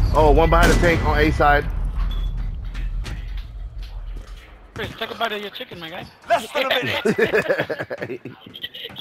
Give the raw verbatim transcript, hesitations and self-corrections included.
Oh, one behind the tank on A side. Chris, take a bite of your chicken, my guy. Less than a minute.